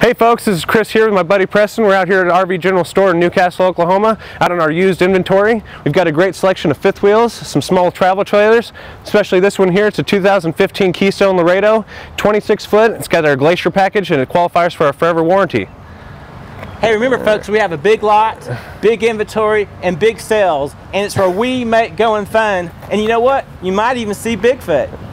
Hey folks, this is Chris here with my buddy Preston. We're out here at RV General Store in Newcastle, Oklahoma, out on our used inventory. We've got a great selection of fifth wheels, some small travel trailers, especially this one here. It's a 2015 Keystone Laredo, 26 foot. It's got our Glacier package and it qualifies for our forever warranty. Hey, remember folks, we have a big lot, big inventory, and big sales, and it's where we make going fun. And you know what? You might even see Bigfoot.